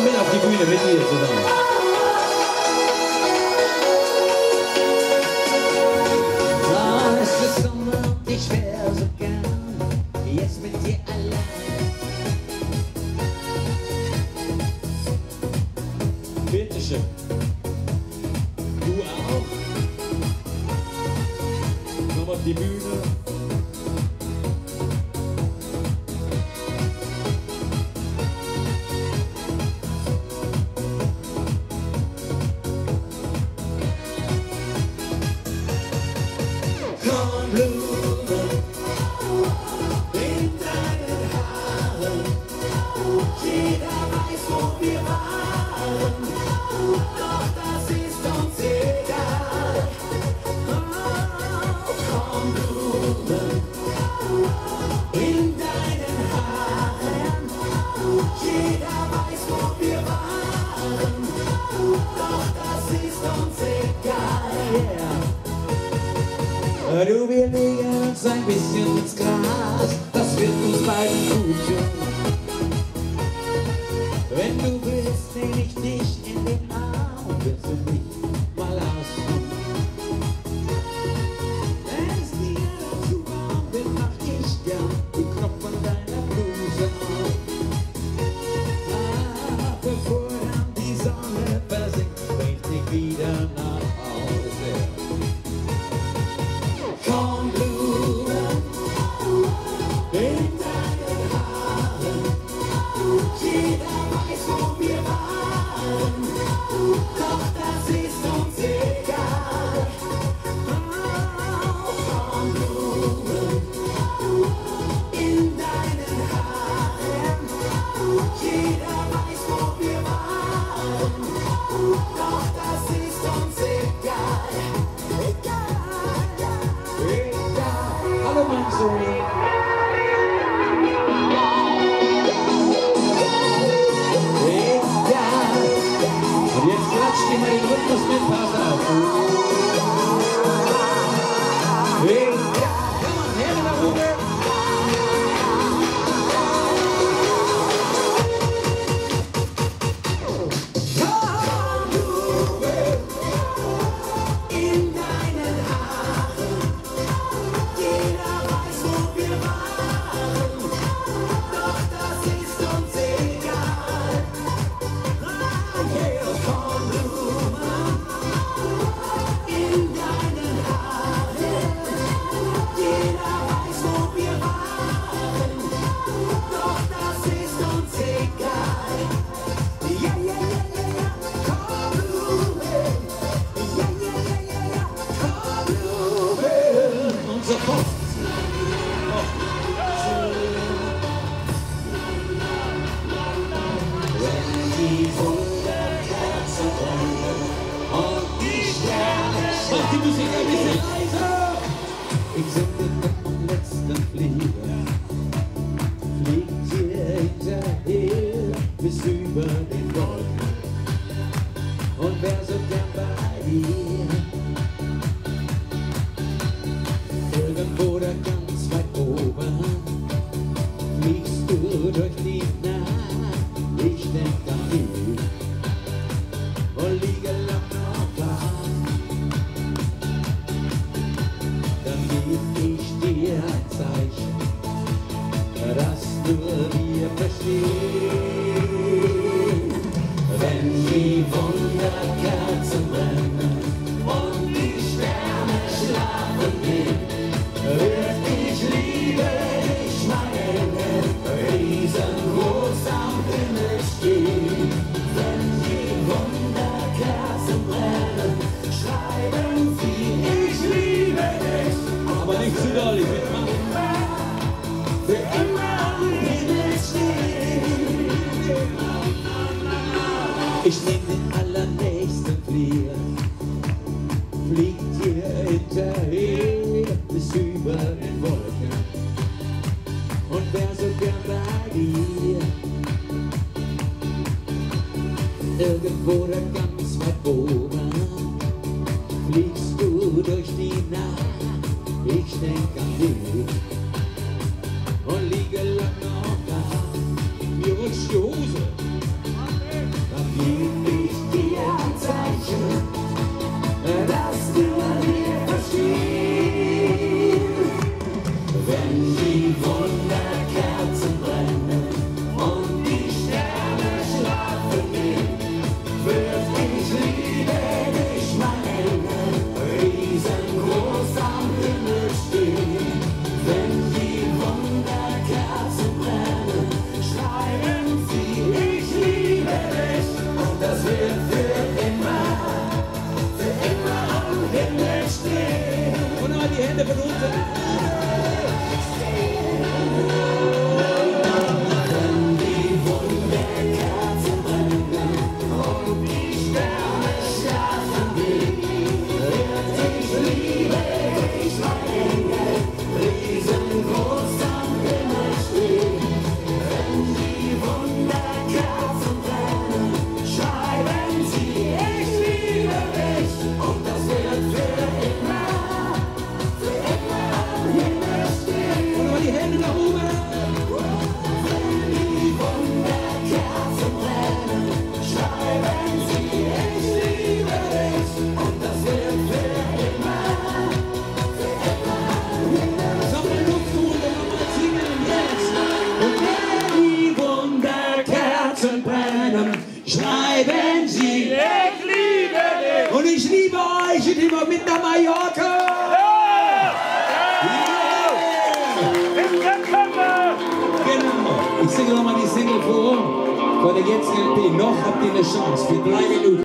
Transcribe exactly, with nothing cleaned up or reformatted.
mal mit auf die Bühne, mit mir zusammen. Oh, es ist Sommer und ich wär so gern jetzt mit dir allein. Bitteschön. Du auch? Komm auf die Bühne. Du, wir legen uns ein bisschen ins Gras, das wird uns beiden gut tun. Wenn du willst, nehm ich dich in den Arm, willst du mich mal ausruhen. Wenn es dir zu warm wird, mach ich gern die Knopf an deiner Bluse auf. Ah, bevor dann die Sonne versinkt, bring ich dich wieder nach Hause. Komm, Blumen, in deinen Haaren. Jeder weiß, wo wir waren, doch das ist uns egal. Oh, komm, Blumen, in deinen Haaren. Jeder weiß, wo wir waren, doch das ist uns egal. Hallo Mansouri. Egal. Und jetzt klatscht ihr mal den Rhythmus mit, pass auf. Egal. Komm on, Hände nach oben. Mach die Musik ein bisschen leiser! Ich sende mit dem letzten Flieger, fliegt dir hinterher bis über den Wolken und wär so gern bei dir. Irgendwo da ganz weit oben fliegst du durch die Nacht, ich denk an dich und liege lang noch da. Dann geb ich dir ein Zeichen, das nur wir verstehen. Wenn die Wunderkerzen brennen und die Sterne schlafen gehen, wird ich liebe dich, meine Engel, riesengroß am Himmel stehen. Wenn die Wunderkerzen brennen, schreiben sie, ich liebe dich. Aber nicht zu doll, ich mitmachen. Für immer am Himmel stehen. Ich nehm den allernächsten Flieger, flieg dir hinterher bis über den Wolken und wär so gern bei dir. Irgendwo da ganz weit oben fliegst du durch die Nacht, ich denk an dich und liege lang noch da. Mir rutscht die Hose. Österreich, die wir mit nach Mallorca! Genau. Ich singe nochmal die Single vor. Von der jetzigen L P. Noch habt ihr eine Chance für drei Minuten.